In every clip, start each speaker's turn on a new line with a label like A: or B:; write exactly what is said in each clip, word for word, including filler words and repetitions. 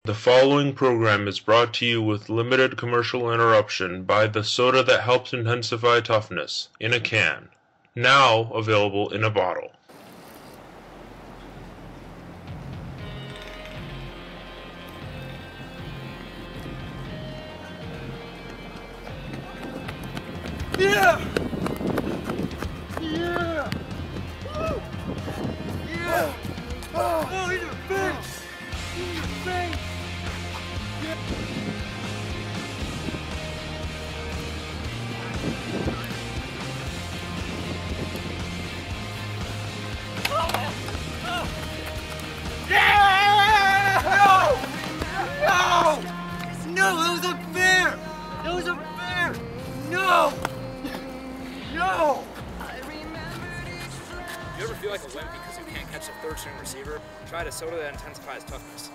A: The following program is brought to you with limited commercial interruption by the soda that helps intensify toughness, in a can. Now available in a bottle.
B: Yeah! Yeah! Woo! Yeah! Oh, oh, in your face! In your face! Yeah! Oh! Oh! Yeah! No! No! No, that was unfair! That was unfair! No! No!
C: You ever feel like a wimp because you can't catch a third string receiver? Try a soda that intensifies toughness.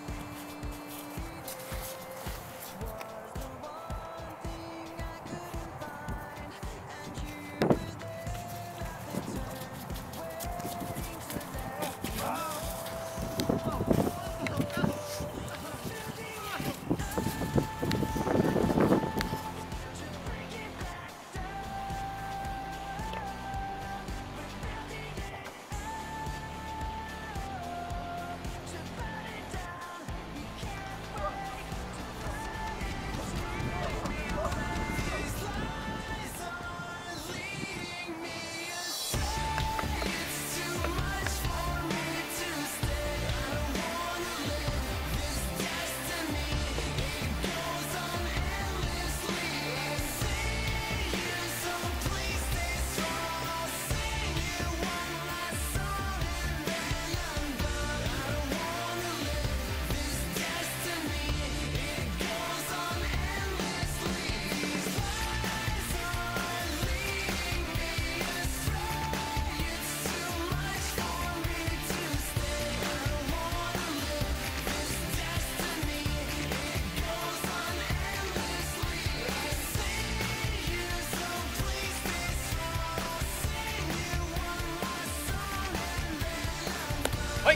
C: Hey!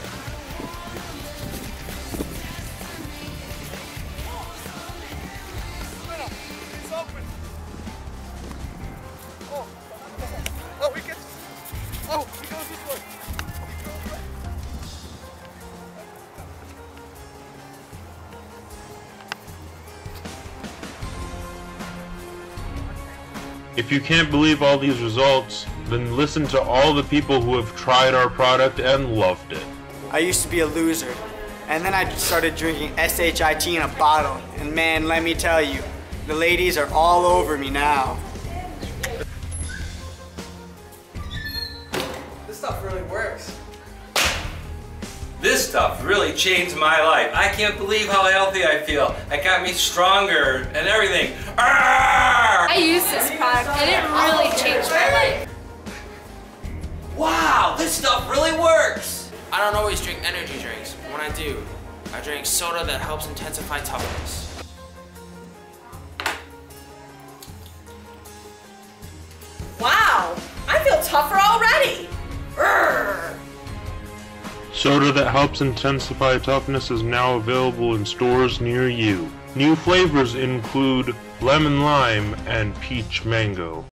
C: It's open. Oh, oh, he gets. Oh, he goes this way.
A: If you can't believe all these results, then listen to all the people who have tried our product and loved it.
D: I used to be a loser, and then I started drinking S H I T in a bottle, and man, let me tell you, the ladies are all over me now.
E: This stuff really works.
F: This stuff really changed my life. I can't believe how healthy I feel. It got me stronger and everything. Arrgh!
G: I used this product and it really changed my life.
F: Wow, this stuff really works.
E: I don't always drink energy drinks, but when I do, I drink soda that helps intensify toughness.
H: Wow, I feel tougher already. Urgh.
A: Soda that helps intensify toughness is now available in stores near you. New flavors include lemon lime and peach mango.